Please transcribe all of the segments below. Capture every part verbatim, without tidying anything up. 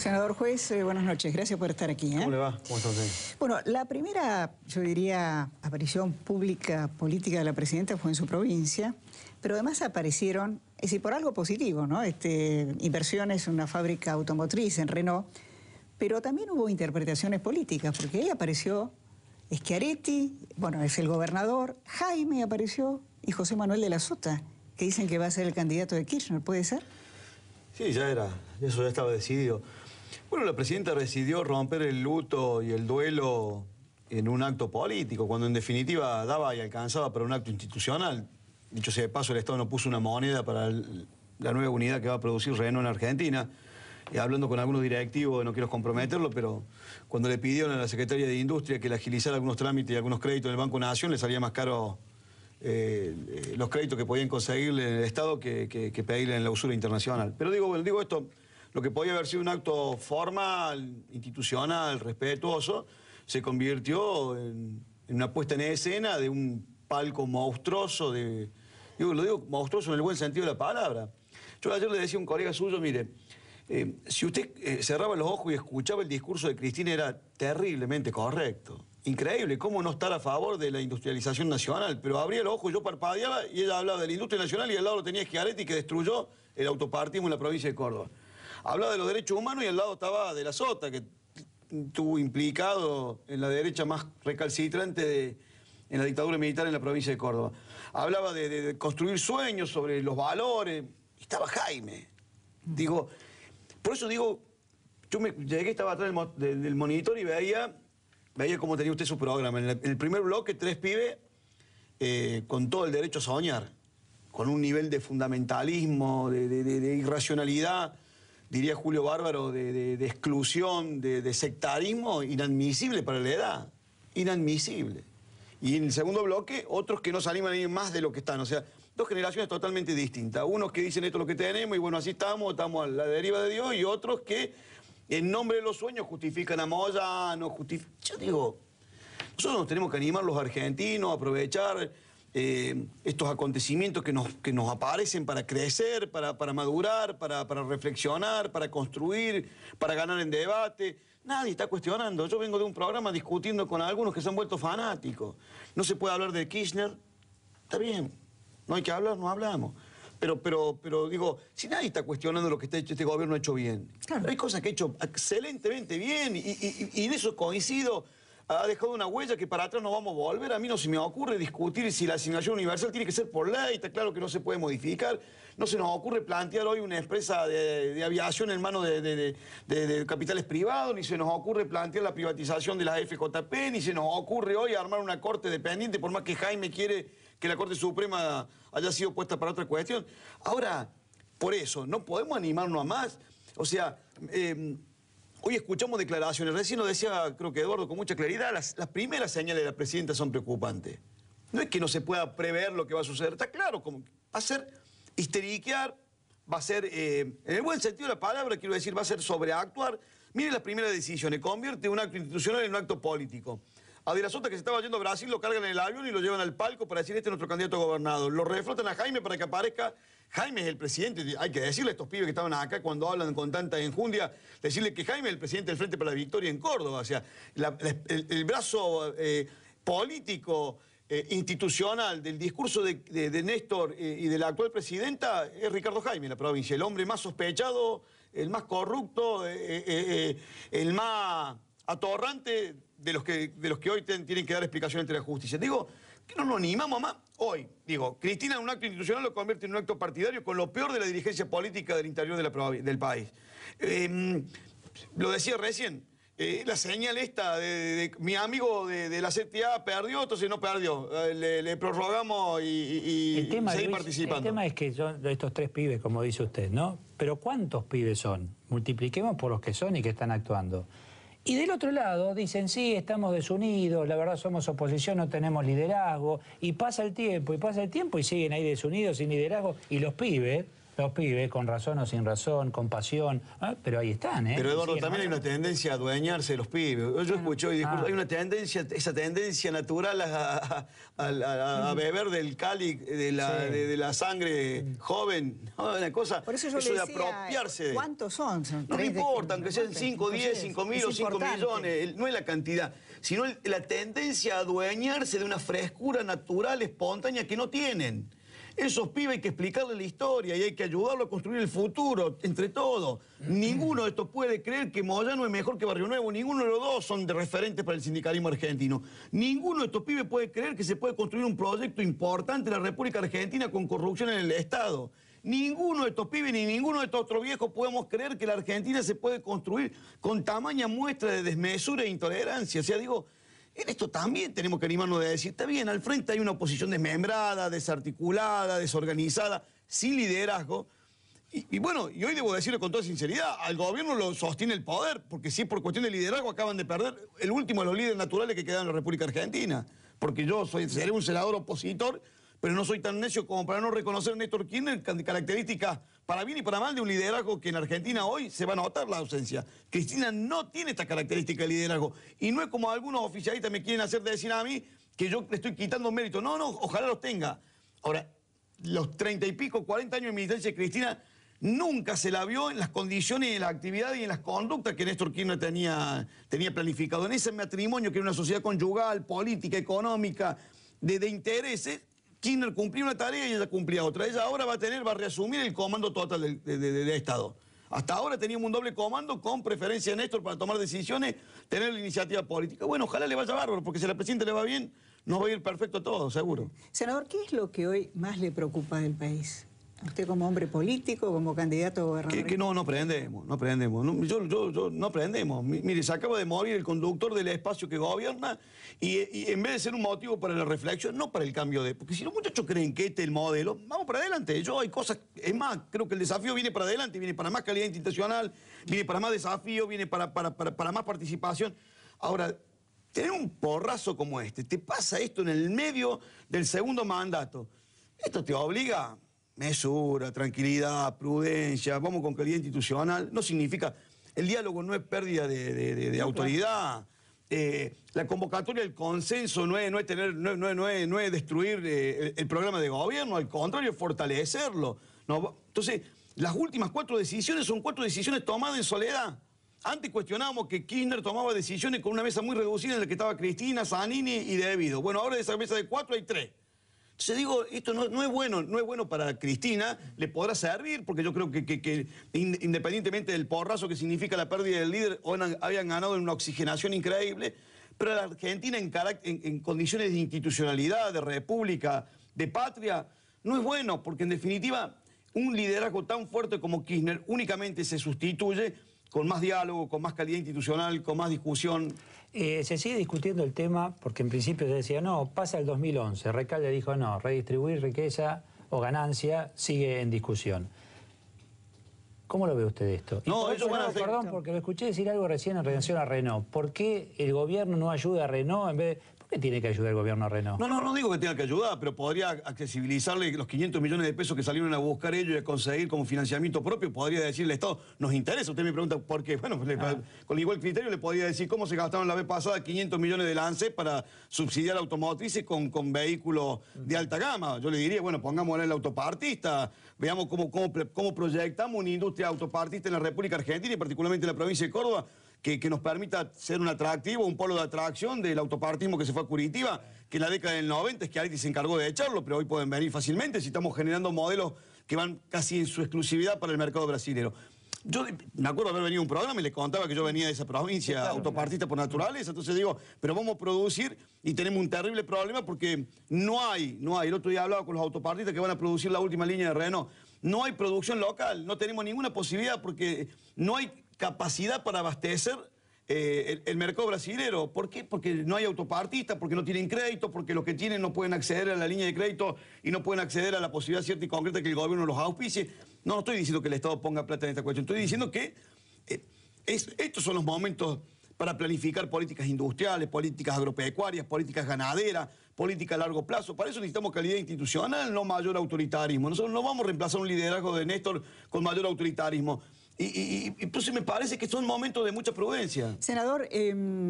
Senador Juez, eh, buenas noches. Gracias por estar aquí. ¿eh? ¿Cómo le va? ¿Cómo está usted? Bueno, la primera, yo diría, aparición pública política de la presidenta fue en su provincia, pero además aparecieron, es decir, por algo positivo, ¿no? Este, inversiones en una fábrica automotriz en Renault, pero también hubo interpretaciones políticas, porque ahí apareció Schiaretti, bueno, es el gobernador, Jaime apareció y José Manuel de la Sota, que dicen que va a ser el candidato de Kirchner, ¿puede ser? Sí, ya era, eso ya estaba decidido. Bueno, la presidenta decidió romper el luto y el duelo en un acto político, cuando en definitiva daba y alcanzaba para un acto institucional. Dicho sea de paso, el Estado no puso una moneda para el, la nueva unidad que va a producir Renault en Argentina. Y hablando con algunos directivos, no quiero comprometerlo, pero cuando le pidieron a la Secretaría de Industria que le agilizara algunos trámites y algunos créditos en el Banco Nación, le salía más caro eh, eh, los créditos que podían conseguirle en el Estado que, que, que pedirle en la usura internacional. Pero digo, bueno, digo esto, lo que podía haber sido un acto formal, institucional, respetuoso, se convirtió en, en una puesta en escena de un palco monstruoso, de, digo, lo digo monstruoso en el buen sentido de la palabra. Yo ayer le decía a un colega suyo, mire, Eh, si usted eh, cerraba los ojos y escuchaba el discurso de Cristina, era terriblemente correcto. Increíble, cómo no estar a favor de la industrialización nacional. Pero abría los ojos, yo parpadeaba y ella hablaba de la industria nacional y al lado lo tenía Schiaretti, que destruyó el autopartismo en la provincia de Córdoba. Hablaba de los derechos humanos y al lado estaba de la Sota, que estuvo implicado en la derecha más recalcitrante de, en la dictadura militar en la provincia de Córdoba. Hablaba de, de, de construir sueños sobre los valores. Y estaba Jaime. Digo... Por eso digo, yo me llegué, estaba atrás del, del monitor y veía, veía cómo tenía usted su programa. En, la, en el primer bloque, tres pibes eh, con todo el derecho a soñar, con un nivel de fundamentalismo, de, de, de, de irracionalidad, diría Julio Bárbaro, de, de, de exclusión, de, de sectarismo, inadmisible para la edad, inadmisible. Y en el segundo bloque, otros que no se animan a ir más de lo que están, o sea, dos generaciones totalmente distintas. Unos que dicen esto es lo que tenemos y bueno, así estamos, estamos a la deriva de Dios, y otros que en nombre de los sueños justifican a Moyano, justifican... Yo digo, nosotros nos tenemos que animar los argentinos a aprovechar eh, estos acontecimientos que nos, que nos aparecen para crecer, para, para madurar, para, para reflexionar, para construir, para ganar en debate. Nadie está cuestionando. Yo vengo de un programa discutiendo con algunos que se han vuelto fanáticos. No se puede hablar de Kirchner. Está bien. No hay que hablar, no hablamos. Pero, pero, pero digo, si nadie está cuestionando lo que este, este gobierno ha hecho bien. Claro. Hay cosas que ha hecho excelentemente bien y, y, y en eso coincido. Ha dejado una huella que para atrás no vamos a volver. A mí no se me ocurre discutir si la asignación universal tiene que ser por ley. Está claro que no se puede modificar. No se nos ocurre plantear hoy una empresa de, de aviación en manos de, de, de, de, de capitales privados, ni se nos ocurre plantear la privatización de la F J P, ni se nos ocurre hoy armar una corte dependiente, por más que Jaime quiere que la Corte Suprema haya sido puesta para otra cuestión. Ahora, por eso, no podemos animarnos a más. O sea... Eh, Hoy escuchamos declaraciones, recién lo decía, creo que Eduardo, con mucha claridad, las, las primeras señales de la presidenta son preocupantes. No es que no se pueda prever lo que va a suceder, está claro, como va a ser histeriquear, va a ser, eh, en el buen sentido de la palabra, quiero decir, va a ser sobreactuar. Mire las primeras decisiones, convierte un acto institucional en un acto político. A De la Sota, que se estaba yendo a Brasil, lo cargan en el avión y lo llevan al palco para decir, este es nuestro candidato a gobernador. Lo reflotan a Jaime para que aparezca. Jaime es el presidente, hay que decirle a estos pibes que estaban acá cuando hablan con tanta enjundia, decirle que Jaime es el presidente del Frente para la Victoria en Córdoba. O sea, la, la, el, el brazo eh, político, eh, institucional del discurso de, de, de Néstor eh, y de la actual presidenta es Ricardo Jaime en la provincia. El hombre más sospechado, el más corrupto, eh, eh, eh, el más atorrante de los que, de los que hoy ten, tienen que dar explicación ante la justicia. Digo, que no nos animamos más hoy. Digo, Cristina en un acto institucional lo convierte en un acto partidario con lo peor de la dirigencia política del interior de la, del país. Eh, lo decía recién, eh, la señal esta de, de, de mi amigo de, de la C T A perdió, entonces no perdió. Eh, le, le prorrogamos y, y, el tema, y seguir Luis, participando. El tema es que son estos tres pibes, como dice usted, ¿no? Pero ¿cuántos pibes son? Multipliquemos por los que son y que están actuando. Y del otro lado dicen, sí, estamos desunidos, la verdad somos oposición, no tenemos liderazgo, y pasa el tiempo, y pasa el tiempo, y siguen ahí desunidos, sin liderazgo, y los pibes Los pibes, con razón o sin razón, con pasión, ¿eh? Pero ahí están, ¿eh? Pero Eduardo, sí, también ¿no? hay una tendencia a adueñarse de los pibes. Yo escuché hoy discurso, Ah. hay una tendencia, esa tendencia natural a, a, a, a, a beber del cáliz, de la, Sí. de, de la sangre joven, ¿no? Una cosa, Por eso yo eso le de decía, apropiarse. ¿cuántos son? Son No me tres de- importa, aunque sean ¿cuántos? cinco, diez, cinco mil Es o cinco importante. millones, el- no es la cantidad, sino el- la tendencia a adueñarse de una frescura natural, espontánea que no tienen. Esos pibes hay que explicarles la historia y hay que ayudarlo a construir el futuro, entre todos. Ninguno de estos puede creer que Moyano es mejor que Barrio Nuevo, ninguno de los dos son de referentes para el sindicalismo argentino. Ninguno de estos pibes puede creer que se puede construir un proyecto importante en la República Argentina con corrupción en el Estado. Ninguno de estos pibes ni ninguno de estos otros viejos podemos creer que la Argentina se puede construir con tamaña muestra de desmesura e intolerancia. O sea, digo, en esto también tenemos que animarnos de decir, está bien, al frente hay una oposición desmembrada, desarticulada, desorganizada, sin liderazgo. Y, y bueno, y hoy debo decirlo con toda sinceridad, al gobierno lo sostiene el poder, porque si es por cuestión de liderazgo acaban de perder el último de los líderes naturales que quedan en la República Argentina. Porque yo soy, seré un senador opositor, pero no soy tan necio como para no reconocer a Néstor Kirchner características para bien y para mal de un liderazgo que en Argentina hoy se va a notar la ausencia. Cristina no tiene esta característica de liderazgo. Y no es como algunos oficialistas me quieren hacer decir a mí que yo le estoy quitando mérito. No, no, ojalá los tenga. Ahora, los treinta y pico, cuarenta años de militancia de Cristina nunca se la vio en las condiciones y en la actividad y en las conductas que Néstor Kirchner tenía, tenía planificado. En ese matrimonio que era una sociedad conyugal, política, económica, de, de intereses, Kirchner cumplía una tarea y ella cumplía otra. Ella ahora va a tener, va a reasumir el comando total del de, de, de, de Estado. Hasta ahora teníamos un doble comando con preferencia de Néstor para tomar decisiones, tener la iniciativa política. Bueno, ojalá le vaya bárbaro, porque si a la presidenta le va bien, nos va a ir perfecto a todos, seguro. Senador, ¿qué es lo que hoy más le preocupa del país? A usted como hombre político, como candidato a gobernador. Que, que no, no aprendemos, no aprendemos. No, yo, yo, yo, no aprendemos. Mi- Mire, se acaba de morir el conductor del espacio que gobierna y, y en vez de ser un motivo para la reflexión, no para el cambio de... Porque si los muchachos creen que este es el modelo, vamos para adelante. Yo hay cosas... Es más, creo que el desafío viene para adelante, viene para más calidad institucional, viene para más desafío, viene para, para, para, para más participación. Ahora, tener un porrazo como este, te pasa esto en el medio del segundo mandato. Esto te obliga... Mesura, tranquilidad, prudencia, vamos con calidad institucional. No significa... El diálogo no es pérdida de, de- de- de autoridad. Eh, la convocatoria del consenso no es, no es, tener, no, es- no es- no es- no es destruir eh, el, el programa de gobierno, al contrario, es fortalecerlo. No, entonces, las últimas cuatro decisiones son cuatro decisiones tomadas en soledad. Antes cuestionábamos que Kirchner tomaba decisiones con una mesa muy reducida en la que estaba Cristina, Zanini y Devido. Bueno, ahora de esa mesa de cuatro hay tres. Entonces digo, esto no, no es bueno, no es bueno para Cristina, le podrá servir, porque yo creo que, que- que in- independientemente del porrazo que significa la pérdida del líder, hoy han- habían ganado en una oxigenación increíble, pero la Argentina en, carac- en, en condiciones de institucionalidad, de república, de patria, no es bueno, porque en definitiva un liderazgo tan fuerte como Kirchner únicamente se sustituye con más diálogo, con más calidad institucional, con más discusión. Eh, se sigue discutiendo el tema, porque en principio se decía, no, pasa el dos mil once. Recalde dijo, no, redistribuir riqueza o ganancia sigue en discusión. ¿Cómo lo ve usted esto? Y No, por ellos otro van a lado, hacer- perdón, porque lo escuché decir algo recién en relación a Renault. ¿Por qué el gobierno no ayuda a Renault en vez de... ¿Por qué tiene que ayudar el gobierno a Renault? No, no, no digo que tenga que ayudar, pero podría accesibilizarle los quinientos millones de pesos que salieron a buscar ellos y a conseguir como financiamiento propio. Podría decirle al Estado, nos interesa. Usted me pregunta por qué. Bueno, pues le- Ah. con igual criterio le podría decir cómo se gastaron la vez pasada quinientos millones de lance para subsidiar automotrices con, con vehículos de alta gama. Yo le diría, bueno, pongámosle el autopartista, veamos cómo, cómo, pre- cómo proyectamos una industria autopartista en la República Argentina y particularmente en la provincia de Córdoba, que, que nos permita ser un atractivo, un polo de atracción del autopartismo que se fue a Curitiba, que en la década del noventa Schiaretti se encargó de echarlo, pero hoy pueden venir fácilmente si estamos generando modelos que van casi en su exclusividad para el mercado brasilero. Yo me acuerdo haber venido a un programa y les contaba que yo venía de esa provincia, Sí, claro, autopartista por naturaleza, entonces digo, pero vamos a producir y tenemos un terrible problema porque no hay, no hay, el otro día hablaba con los autopartistas que van a producir la última línea de Renault, no hay producción local, no tenemos ninguna posibilidad porque no hay capacidad para abastecer eh, el, el mercado brasilero. ¿Por qué? Porque no hay autopartistas, porque no tienen crédito, porque los que tienen no pueden acceder a la línea de crédito y no pueden acceder a la posibilidad cierta y concreta que el gobierno los auspicie. No, no estoy diciendo que el Estado ponga plata en esta cuestión, estoy diciendo que eh, es- estos son los momentos para planificar políticas industriales, políticas agropecuarias, políticas ganaderas, política a largo plazo. Para eso necesitamos calidad institucional, no mayor autoritarismo. Nosotros no vamos a reemplazar un liderazgo de Néstor con mayor autoritarismo. Y, y, y entonces me parece que son momentos de mucha prudencia. Senador, eh,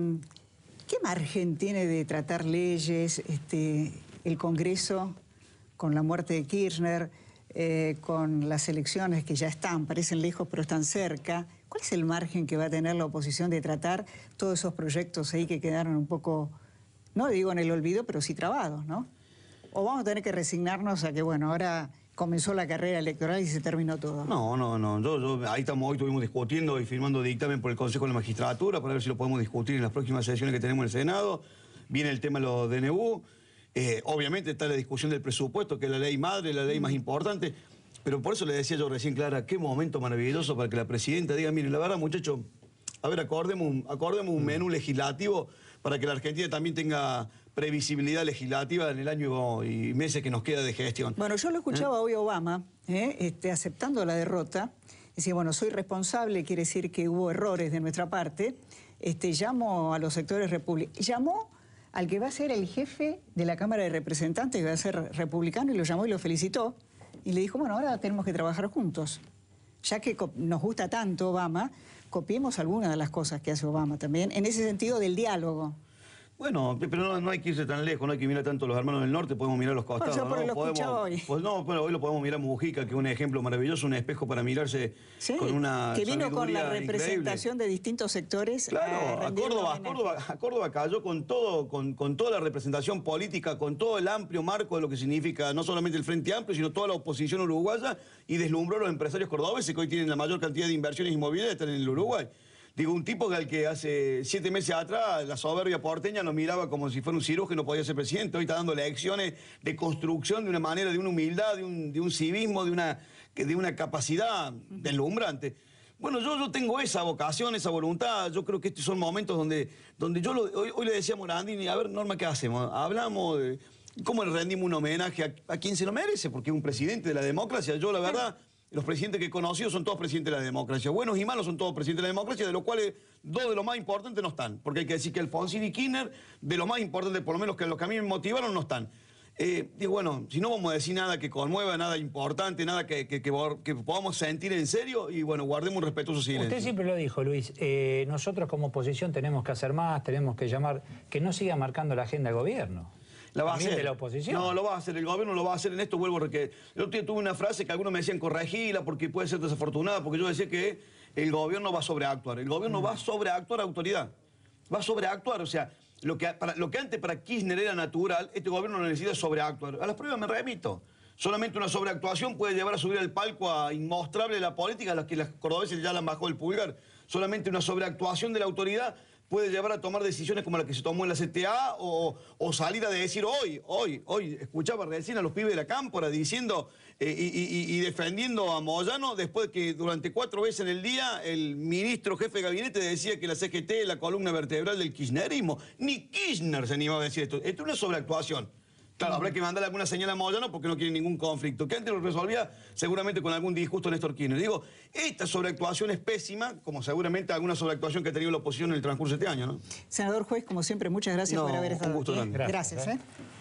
¿qué margen tiene de tratar leyes este, el Congreso con la muerte de Kirchner, eh, con las elecciones que ya están, parecen lejos pero están cerca? ¿Cuál es el margen que va a tener la oposición de tratar todos esos proyectos ahí que quedaron un poco, no digo en el olvido, pero sí trabados, ¿no? ¿O vamos a tener que resignarnos a que, bueno, ahora comenzó la carrera electoral y se terminó todo? No, no, no. Yo, yo, ahí estamos, hoy estuvimos discutiendo y firmando dictamen por el Consejo de la Magistratura para ver si lo podemos discutir en las próximas sesiones que tenemos en el Senado. Viene el tema de los D N U. Eh, obviamente está la discusión del presupuesto, que es la ley madre, la ley más importante. Pero por eso le decía yo recién, Clara, qué momento maravilloso para que la presidenta diga, mire, la verdad, muchachos, a ver, acordemos un, acordemos un menú legislativo para que la Argentina también tenga previsibilidad legislativa en el año y meses que nos queda de gestión. Bueno, yo lo escuchaba ¿Eh? hoy Obama, ¿eh? este, aceptando la derrota. Decía, bueno, soy responsable, quiere decir que hubo errores de nuestra parte. Este, llamo a los sectores republicanos. Llamó al que va a ser el jefe de la Cámara de Representantes, que va a ser republicano, y lo llamó y lo felicitó. Y le dijo, bueno, ahora tenemos que trabajar juntos. Ya que nos gusta tanto Obama, copiemos algunas de las cosas que hace Obama también, en ese sentido del diálogo. Bueno, pero no, no hay que irse tan lejos, no hay que mirar tanto a los hermanos del norte, podemos mirar los costados. Bueno, yo ¿no? lo Podemos, hoy. Pues no, bueno, hoy lo podemos mirar a Mujica, que es un ejemplo maravilloso, un espejo para mirarse sí, con una que vino con la representación increíble. de distintos sectores. Claro, a, a, Córdoba, a, Córdoba, a Córdoba cayó con, todo, con, con toda la representación política, con todo el amplio marco de lo que significa no solamente el Frente Amplio, sino toda la oposición uruguaya, y deslumbró a los empresarios cordobeses que hoy tienen la mayor cantidad de inversiones inmobiliarias, están en el Uruguay. Digo, un tipo que al que hace siete meses atrás la soberbia porteña lo miraba como si fuera un cirujano y no podía ser presidente. Hoy está dando lecciones de construcción de una manera, de una humildad, de un, de un civismo, de una, de una capacidad deslumbrante. Bueno, yo, yo tengo esa vocación, esa voluntad. Yo creo que estos son momentos donde, donde yo lo, hoy, hoy le decía a Morandini, a ver, Norma, ¿qué hacemos? Hablamos de cómo le rendimos un homenaje a, a quien se lo merece, porque es un presidente de la democracia. Yo, la verdad... Los presidentes que he conocido son todos presidentes de la democracia. Buenos y malos son todos presidentes de la democracia, de los cuales dos de los más importantes no están. Porque hay que decir que Alfonsín y Kirchner, de los más importantes, por lo menos que los que a mí me motivaron, no están. Eh, digo, bueno, si no vamos a decir nada que conmueva, nada importante, nada que, que, que, que podamos sentir en serio, y bueno, guardemos un respetuoso silencio. Usted siempre lo dijo, Luis, eh, nosotros como oposición tenemos que hacer más, tenemos que llamar, que no siga marcando la agenda del gobierno. La va a hacer. De la oposición. No, lo va a hacer, el gobierno lo va a hacer en esto, vuelvo a que el otro día tuve una frase que algunos me decían corregirla porque puede ser desafortunada, porque yo decía que el gobierno va a sobreactuar. El gobierno mm. va a sobreactuar autoridad. Va a sobreactuar, o sea, lo que, para, lo que antes para Kirchner era natural, este gobierno no necesita sobreactuar. A las pruebas me remito. Solamente una sobreactuación puede llevar a subir al palco a inmostrable la política, a las que las cordobeses ya la han bajado el pulgar. Solamente una sobreactuación de la autoridad puede llevar a tomar decisiones como la que se tomó en la C T A o, o salir a decir hoy, hoy, hoy, escuchaba recién a los pibes de la Cámpora diciendo eh, y, y, y defendiendo a Moyano después de que durante cuatro veces en el día el ministro jefe de gabinete decía que la C G T es la columna vertebral del kirchnerismo. Ni Kirchner se animaba a decir esto. Esto es una sobreactuación. Claro, habrá que mandarle alguna señal a Moyano porque no quiere ningún conflicto, que antes lo resolvía seguramente con algún disgusto Néstor Kirchner. Digo, esta sobreactuación es pésima, como seguramente alguna sobreactuación que ha tenido la oposición en el transcurso de este año, ¿no? Senador Juez, como siempre, muchas gracias no, por haber estado un gusto aquí. Grande. Gracias, gracias ¿eh?